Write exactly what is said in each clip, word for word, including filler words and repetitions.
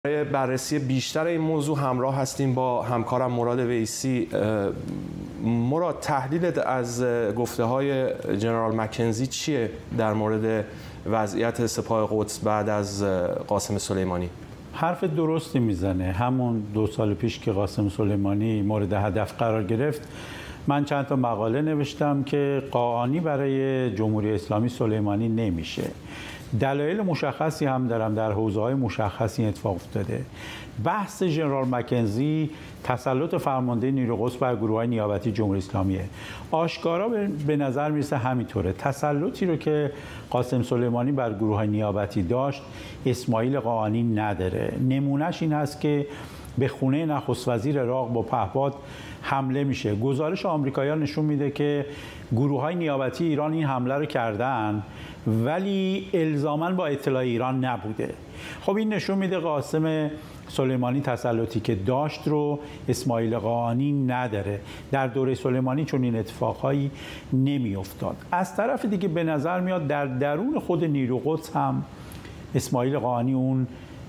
برای بررسی بیشتر این موضوع همراه هستیم با همکارم مراد ویسی. مراد، تحلیلت از گفته های جنرال مکنزی چیه در مورد وضعیت سپاه قدس بعد از قاسم سلیمانی؟ حرف درستی میزنه. همون دو سال پیش که قاسم سلیمانی مورد هدف قرار گرفت، من چند تا مقاله نوشتم که قاآنی برای جمهوری اسلامی سلیمانی نمیشه. دلایل مشخصی هم دارم، در حوزه‌های مشخصی اتفاق افتاده. بحث جنرال مکنزی تسلط فرمانده نیروی قدس بر گروه‌های نیابتی جمهوری اسلامیه. آشکارا به نظر میرسه همینطوره. تسلطی رو که قاسم سلیمانی بر گروه‌های نیابتی داشت، اسماعیل قاآنی نداره. نمونهش این هست که به خونه نخست وزیر عراق با پهپاد حمله میشه. گزارش آمریکایی‌ها نشون میده که گروه‌های نیابتی ایران این حمله رو کردن، ولی الزاماً با اطلاع ایران نبوده. خب این نشون میده قاسم سلیمانی تسلطی که داشت رو اسماعیل قاآنی نداره. در دوره سلیمانی چون این اتفاقهایی نمیافتاد. از طرف دیگه به نظر میاد در درون خود نیروی قدس هم اسماعیل قاآنی اون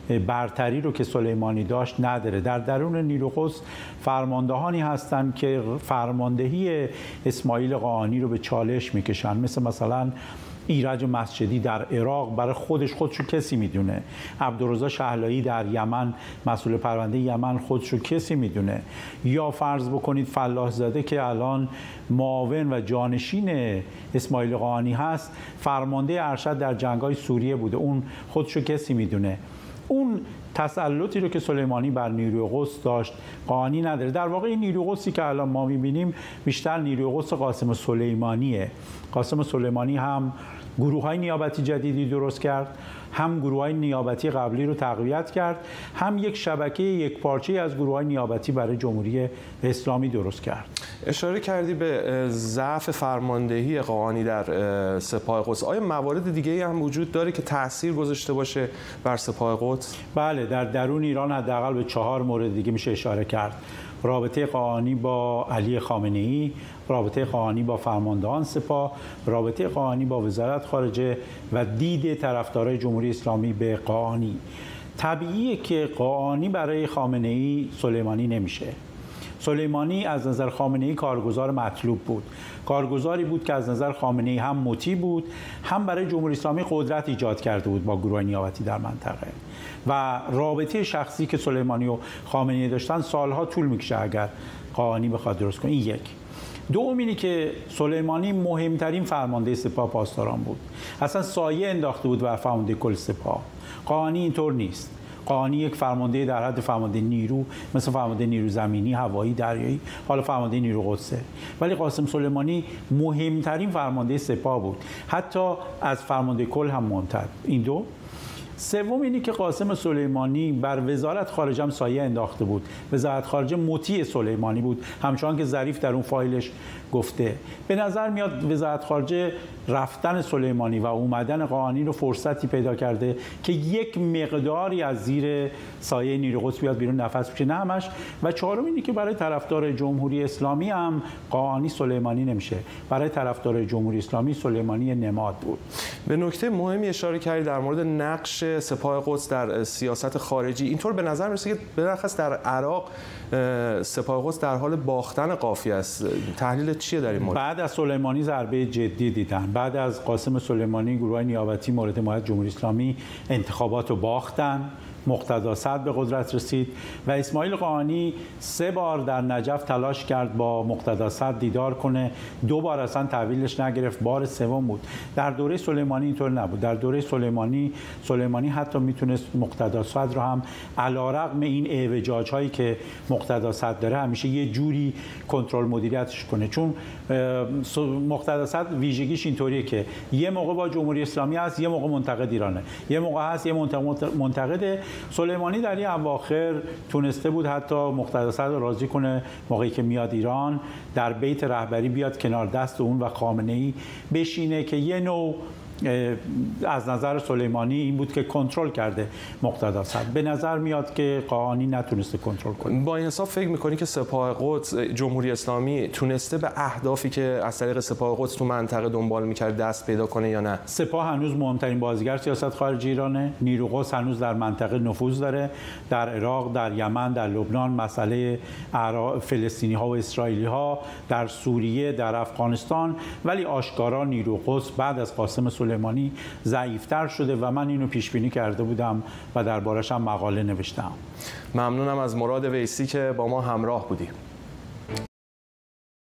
برتری رو که سلیمانی داشت نداره. در درون نیروی قدس فرماندهانی هستند که فرماندهی اسماعیل قاآنی رو به چالش میکشن، مثل مثلا ایرج مسجدی در عراق برای خودش خودشو کسی میدونه، عبدالرضا شهلایی در یمن مسئول پرونده یمن خودشو کسی میدونه، یا فرض بکنید فلاح زاده که الان معاون و جانشین اسماعیل قاآنی هست، فرمانده ارشد در جنگ‌های سوریه بوده، اون خودشو کسی میدونه. اون تسلطی رو که سلیمانی بر نیروی قدس داشت قاآنی نداره. در واقع این نیروی قدسی که الان ما می‌بینیم بیشتر نیروی قدس قاسم سلیمانیه. قاسم سلیمانی هم گروه‌های نیابتی جدیدی درست کرد، هم گروه‌های نیابتی قبلی رو تقویت کرد، هم یک شبکه یکپارچه‌ای از گروه‌های نیابتی برای جمهوری اسلامی درست کرد. اشاره کردی به ضعف فرماندهی قاآنی در سپاه قدس. آیا موارد دیگه‌ای هم وجود داره که تأثیر گذاشته باشه بر سپاه قدس؟ بله، در درون ایران حداقل به چهار مورد دیگه میشه اشاره کرد. رابطه قاآنی با علی خامنه‌ای، رابطه قاآنی با فرماندهان سپاه، رابطه قاآنی با وزارت خارجه و دید طرفدارای جمهوری اسلامی به قاآنی. طبیعیه که قاآنی برای خامنه‌ای سلیمانی نمیشه. سلیمانی از نظر خامنه‌ای کارگزار مطلوب بود. کارگزاری بود که از نظر خامنه‌ای هم مطیع بود، هم برای جمهوری اسلامی قدرت ایجاد کرده بود با گروه نیابتی در منطقه. و رابطه شخصی که سلیمانی و خامنه‌ای داشتن سالها طول میکشه اگر قاآنی بخواد درست کنه. این یک. دوم اینی که سلیمانی مهمترین فرمانده سپاه پاسداران بود. اصلا سایه انداخته بود بر فرمانده کل سپاه. قاآنی اینطور نیست. قاآنی یک فرمانده در حد فرمانده نیرو، مثل فرمانده نیرو زمینی، هوایی، دریایی، حالا فرمانده نیرو قدسه. ولی قاسم سلیمانی مهمترین فرمانده سپاه بود، حتی از فرمانده کل هم مهمتر. این دو. سوم اینی که قاسم سلیمانی بر وزارت خارجه هم سایه انداخته بود. وزارت خارجه مطیع سلیمانی بود، همچنان که ظریف در اون فایلش گفته. به نظر میاد وزارت خارجه رفتن سلیمانی و اومدن قاآنی رو فرصتی پیدا کرده که یک مقداری از زیر سایه نیروی قدس بیاد بیرون، نفس بکشه، نه همش. و چهارم اینی که برای طرفدار جمهوری اسلامی هم قاآنی سلیمانی نمیشه. برای طرفدار جمهوری اسلامی سلیمانی نماد بود. به نکته مهمی اشاره کردید در مورد نقش سپاه قدس در سیاست خارجی. اینطور به نظر میرسه که بالاخص در عراق سپاه قدس در حال باختن قافیه است. تحلیل چیه در این مورد؟ بعد از سلیمانی ضربه جدی دیدن. بعد از قاسم سلیمانی گروه نیابتی مورد حمایت جمهوری اسلامی انتخابات رو باختن. مقتدا صدر به قدرت رسید و اسماعیل قاآنی سه بار در نجف تلاش کرد با مقتدا صدر دیدار کنه، دو بار اصلا تحویلش نگرفت، بار سوم بود. در دوره سلیمانی اینطور نبود. در دوره سلیمانی سلیمانی حتی میتونست مقتدا صدر رو هم علیرغم این اعوجاج هایی که مقتدا صدر داره همیشه یه جوری کنترل مدیریتش کنه، چون مقتدا صدر ویژگیش اینطوریه که یه موقع با جمهوری اسلامی هست، یه موقع منتقد ایرانه، یه موقع هست یه منتقد. سلیمانی در این اواخر تونسته بود حتی مقتدا صدر راضی کنه موقعی که میاد ایران در بیت رهبری بیاد کنار دست اون و خامنه‌ای بشینه که یه نوع از نظر سلیمانی این بود که کنترل کرده مقتدا صدر. به نظر میاد که قاآنی نتونسته کنترل کنه. با انصاف فکر میکنی که سپاه قدس، جمهوری اسلامی تونسته به اهدافی که از طریق سپاه قدس تو منطقه دنبال میکرد دست پیدا کنه یا نه؟ سپاه هنوز مهمترین بازیگر سیاست خارجی ایرانه. نیرو قدس هنوز در منطقه نفوذ داره، در عراق، در یمن، در لبنان، مسئله فلسطینی ها و اسرائیلی ها، در سوریه، در افغانستان. ولی آشکارا نیرو قدس بعد از قاسم سلیمانی ضعیفتر شده و من اینو پیش بینی کرده بودم و دربارش هم مقاله نوشتم. ممنونم از مراد ویسی که با ما همراه بودی.